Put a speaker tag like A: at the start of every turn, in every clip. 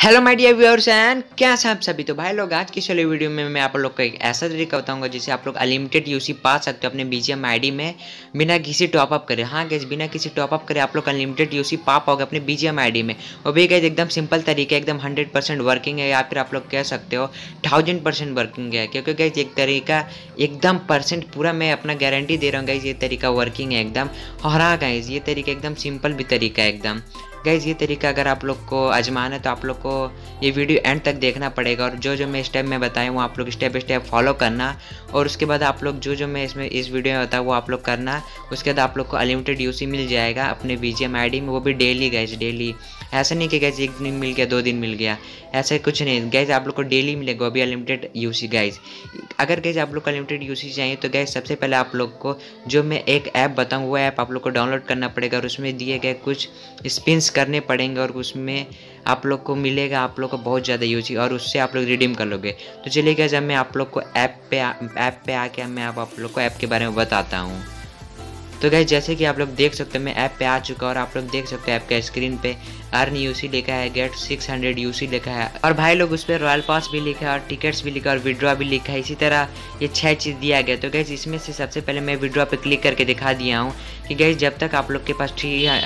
A: Hello my dear viewers and क्या सब सभी। तो भाई लोग आज की चले वीडियो में मैं आप लोग को एक ऐसा तरीका बताऊंगा जिससे आप लोग अनलिमिटेड यूसी पा सकते हो अपने बीजीएम आईडी में बिना किसी टॉपअप करे। हाँ गाइस, बिना किसी टॉपअप करे आप लोग अनलिमिटेड यूसी पा पाओगे अपने बीजीएम आईडी में। वो भी गाइस एकदम सिंपल तरीका, एकदम 100% वर्किंग है, या फिर आप लोग कह सकते हो 1000% वर्किंग है। क्योंकि गाइस एक तरीका एकदम परसेंट पूरा मैं अपना गारंटी दे रहा हूँ गाइस, ये तरीका वर्किंग है एकदम। और हाँ गाइस, ये तरीका एकदम सिंपल भी तरीका है एकदम। गाइज़ ये तरीका अगर आप लोग को आजमाना है तो आप लोग को ये वीडियो एंड तक देखना पड़ेगा, और जो मैं स्टेप में बताया हूँ आप लोग स्टेप बाय स्टेप फॉलो करना। और उसके बाद आप लोग जो मैं इस वीडियो में बताया वो आप लोग करना। उसके बाद आप लोग को अनलिमिटेड यूसी मिल जाएगा अपने बीजीएम आईडी में, वो भी डेली गाइज़, डेली। ऐसा नहीं कि गाइज़ एक दिन मिल गया 2 दिन मिल गया, ऐसा कुछ नहीं गाइज़, आप लोग को डेली मिलेगा वो भी अनलिमिटेड यूसी गाइज़। अगर गाइज़ आप लोग को अनलिमिटेड यूसी चाहिए तो गाइज़ सबसे पहले आप लोग को जो मैं एक ऐप बताऊँ वो ऐप आप लोग को डाउनलोड करना पड़ेगा, और उसमें दिए गए कुछ स्पिन्स करने पड़ेंगे, और उसमें आप लोग को मिलेगा आप लोग को बहुत ज़्यादा यूज, और उससे आप लोग रिडीम कर लोगे। तो चलिए गाइस, जब मैं आप लोग को ऐप पे आके मैं आप लोग को ऐप के बारे में बताता हूँ। तो गाइस जैसे कि आप लोग देख सकते हैं मैं ऐप पे आ चुका, और आप लोग देख सकते हैं ऐप का स्क्रीन पे अर्न यूसी लिखा है, गेट 600 यूसी लिखा है, और भाई लोग उस पर रॉयल पास भी लिखा है, और टिकट्स भी लिखा है, और विड्रॉ भी लिखा है। इसी तरह ये 6 चीज़ दिया गया। तो गाइस इसमें से सबसे पहले मैं विड्रॉ पे क्लिक करके दिखा दिया हूँ कि गाइस जब तक आप लोग के पास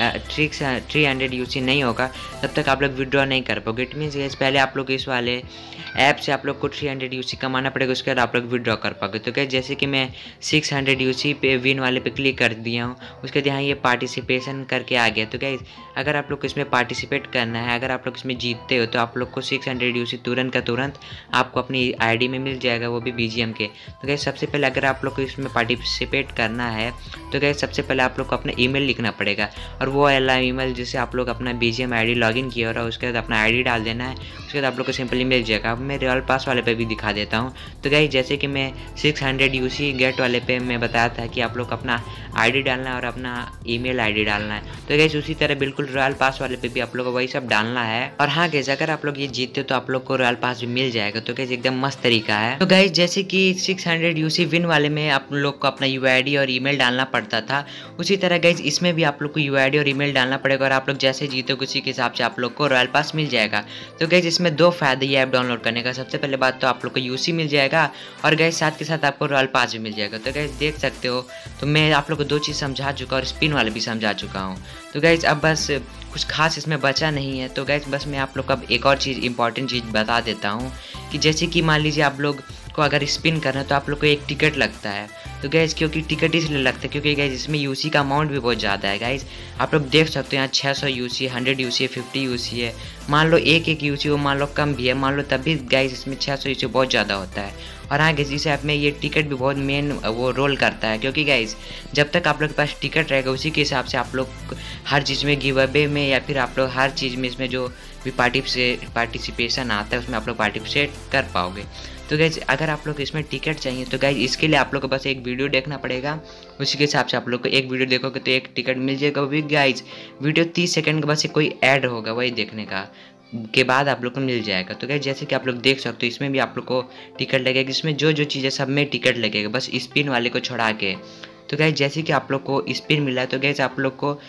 A: 300 यूसी नहीं होगा तब तक आप लोग विड्रॉ नहीं कर पाओगे। इट मीन्स गाइस पहले आप लोग इस वाले ऐप से आप लोग को 300 यूसी कमाना पड़ेगा, उसके बाद आप लोग विड्रॉ कर पाओगे। तो गाइस जैसे कि मैं 600 यूसी पे विन वाले पे क्लिक कर दिया हूँ, उसके बाद यहाँ ये पार्टिसिपेशन करके आ गया। तो गाइस अगर आप लोग को इसमें पार्टिसिपेट करना है, अगर आप लोग इसमें जीतते हो तो आप लोग को 600 यूसी तुरंत का तुरंत आपको अपनी आईडी में मिल जाएगा, वो भी बीजीएम के। तो गाइस सबसे पहले अगर आप लोग को इसमें पार्टिसिपेट करना है तो गाइस सबसे पहले आप लोग को अपना ईमेल लिखना पड़ेगा, और वो वाला ईमेल जिससे आप लोग अपना बीजीएम आईडी लॉगिन किया, और उसके बाद अपना आईडी डाल देना है। उसके बाद आप लोग को सिंपली मिल जाएगा। अब मैं रॉयल पास वाले पे भी दिखा देता हूँ। तो गाइस जैसे कि मैं 600 यूसी गेट वाले पे मैं बताया था कि आप लोग अपना आईडी डालना है और अपना ईमेल आईडी डालना है। तो गाइस उसी तरह बिल्कुल रॉयल पास वाले पे भी आप लोग को वही सब डालना है। और हाँ गाइस अगर आप लोग ये जीतते हो तो आप लोग को रॉयल पास भी मिल जाएगा। तो गाइस एकदम मस्त तरीका है। तो गाइस जैसे कि 600 यूसी विन वाले में आप लोग को अपना यूआईडी और ईमेल डालना पड़ता था, उसी तरह गाइस इसमें भी आप लोग को यूआईडी और ईमेल डालना पड़ेगा, और आप लोग जैसे जीतोगे उसी के हिसाब से आप लोग को रॉयल पास मिल जाएगा। तो गाइस इसमें 2 फायदे ये ऐप डाउनलोड करने का। सबसे पहले बात तो आप लोग को यूसी मिल जाएगा, और गाइस साथ के साथ आपको रॉयल पास भी मिल जाएगा। तो गाइस देख सकते हो, तो मैं आप लोग को 2 चीज़ समझा चुका और स्पिन वाले भी समझा चुका हूँ। तो गाइस अब बस कुछ खास इसमें बचा नहीं है। तो गाइस बस मैं आप लोग को अब एक और चीज़ इंपॉर्टेंट चीज़ बता देता हूँ कि जैसे कि मान लीजिए आप लोग को अगर स्पिन करना है तो आप लोग को एक टिकट लगता है। तो गाइस क्योंकि टिकट इसलिए लगता है क्योंकि गाइस इसमें यूसी का अमाउंट भी बहुत ज़्यादा है। गाइस आप लोग देख सकते हो यहाँ 600 यूसी, 100 यूसी है, 50 यूसी है। मान लो एक यूसी हो, मान लो कम भी है, मान लो तब भी गाइस इसमें 600 यूसी बहुत ज़्यादा होता है। और हाँ गाइस इस ऐप में ये टिकट भी बहुत मेन वो रोल करता है, क्योंकि गाइस जब तक आप लोग के पास टिकट रहेगा उसी के हिसाब से आप लोग हर चीज़ में गिव अवे में, या फिर आप लोग हर चीज़ में इसमें जो भी पार्टिसिपेशन आता है उसमें आप लोग पार्टिसिपेट कर पाओगे। तो गाइस अगर आप लोग इसमें टिकट चाहिए तो गाइस इसके लिए आप लोग को बस एक वीडियो देखना पड़ेगा, उसी के हिसाब से आप लोग को एक वीडियो देखोगे तो एक टिकट मिल जाएगा। वो भी गाइस वीडियो 30 सेकंड का बस कोई ऐड होगा वही देखने का के बाद आप लोग को मिल जाएगा। तो गाइस जैसे कि आप लोग देख सकते हो इसमें भी आप लोग को टिकट लगेगा, इसमें जो चीज़ें सब में टिकट लगेगा बस स्पिन वाले को छोड़ा के। तो गाइस जैसे कि आप लोग को स्पिन मिला है तो गाइस आप लोग को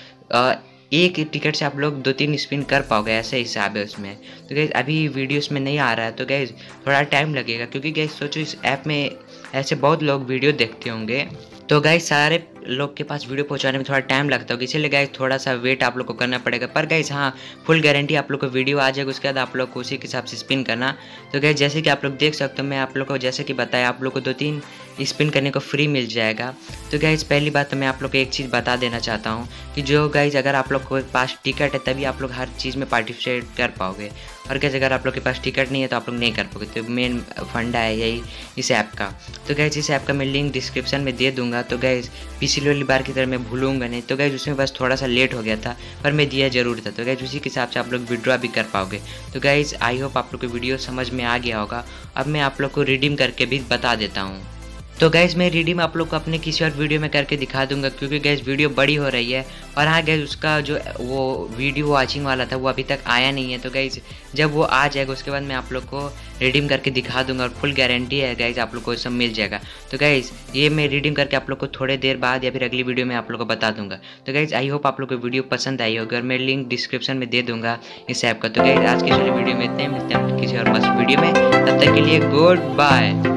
A: एक टिकट से आप लोग 2-3 स्पिन कर पाओगे, ऐसे हिसाब है उसमें। तो गाइस अभी वीडियो इसमें नहीं आ रहा है तो गाइस थोड़ा टाइम लगेगा, क्योंकि गाइस सोचो इस ऐप में ऐसे बहुत लोग वीडियो देखते होंगे, तो गाइस सारे लोग के पास वीडियो पहुंचाने में थोड़ा टाइम लगता होगा, इसीलिए गाइस थोड़ा सा वेट आप लोग को करना पड़ेगा। पर गाइस हाँ फुल गारंटी आप लोग को वीडियो आ जाएगा, उसके बाद आप लोग को उसी के हिसाब से स्पिन करना। तो गाइस जैसे कि आप लोग देख सकते हो मैं आप लोग को जैसे कि बताया आप लोग को 2-3 स्पिन करने को फ्री मिल जाएगा। तो गाइस पहली बात तो मैं आप लोग को एक चीज़ बता देना चाहता हूँ कि जो गाइस अगर आप लोग के पास टिकट है तभी आप लोग हर चीज़ में पार्टिसिपेट कर पाओगे, और गाइस अगर आप लोग के पास टिकट नहीं है तो आप लोग नहीं कर पाओगे। तो मेन फंडा है यही इस ऐप का। तो गाइस इस ऐप का मैं लिंक डिस्क्रिप्शन में दे दूंगा। तो गाइस पिछली वाली बार की तरह मैं भूलूंगा नहीं। तो गाइस उसमें बस थोड़ा सा लेट हो गया था पर मैं दिया जरूर था। तो गाइस उसी के हिसाब से आप लोग विड्रॉ भी कर पाओगे। तो गाइस आई होप आप लोग को वीडियो समझ में आ गया होगा। अब मैं आप लोग को रिडीम करके भी बता देता हूँ। तो गैस मैं रिडीम आप लोग को अपने किसी और वीडियो में करके दिखा दूंगा, क्योंकि गैस वीडियो बड़ी हो रही है। और हाँ गैस, उसका जो वो वीडियो वॉचिंग वाला था वो अभी तक आया नहीं है। तो गैस जब वो आ जाएगा उसके बाद मैं आप लोग को रिडीम करके दिखा दूंगा, और फुल गारंटी है गैस आप लोग को सब मिल जाएगा। तो गैस ये मैं रिडीम करके आप लोग को थोड़े देर बाद या फिर अगली वीडियो में आप लोग को बता दूंगा। तो गैस आई होप आप लोग को वीडियो पसंद आई होगी, और मैं लिंक डिस्क्रिप्शन में दे दूंगा इस ऐप का। तो गैस आज की वीडियो में इतने मिलते हैं किसी और मस्त वीडियो में, तब तक के लिए गुड बाय।